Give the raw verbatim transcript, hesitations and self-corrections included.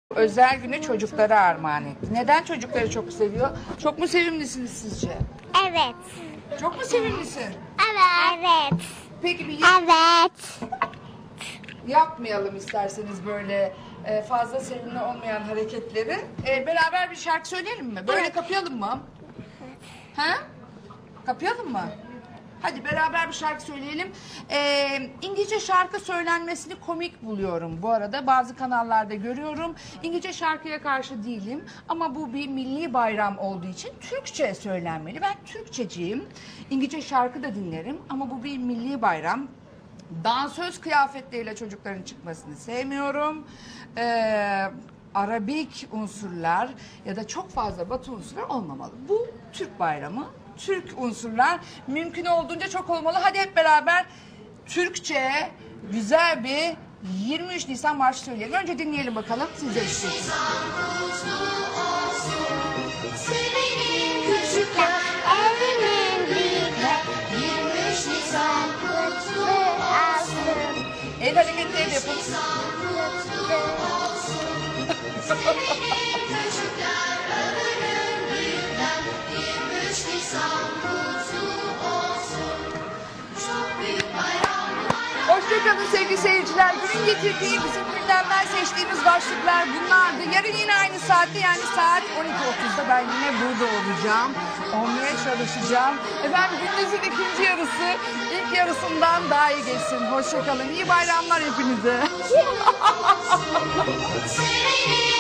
Özel günü çocuklara armağan etti. Neden çocukları çok seviyor? Çok mu sevimlisiniz sizce? Evet. Çok mu sevimlisin? Evet. Evet. Peki bir Evet. yapmayalım isterseniz böyle e, fazla sevimli olmayan hareketleri. E, beraber bir şarkı söyleyelim mi? Böyle Evet. kapayalım mı? Ha? Kapayalım mı? Hadi beraber bir şarkı söyleyelim. Ee, İngilizce şarkı söylenmesini komik buluyorum bu arada. Bazı kanallarda görüyorum. İngilizce şarkıya karşı değilim. Ama bu bir milli bayram olduğu için Türkçe söylenmeli. Ben Türkçeciyim. İngilizce şarkı da dinlerim. Ama bu bir milli bayram. Dansöz kıyafetleriyle çocukların çıkmasını sevmiyorum. Ee, Arabik unsurlar ya da çok fazla Batı unsurlar olmamalı. Bu Türk bayramı. Türk unsurlar mümkün olduğunca çok olmalı. Hadi hep beraber Türkçe güzel bir yirmi üç Nisan marşı söyleyelim. Önce dinleyelim bakalım. Siz de istiyorsunuz. Küçükler evinin büyükler yirmi üç Nisan kutlu olsun. El hareketleri de yapın. Hoşçakalın sevgili seyirciler. Günün getirdiği bizim gündemden seçtiğimiz başlıklar bunlardı. Yarın yine aynı saatte yani saat on iki otuzda ben yine burada olacağım. Olmaya çalışacağım. Efendim gündüzün ikinci yarısı ilk yarısından daha iyi geçsin. Hoşçakalın. İyi bayramlar hepinize.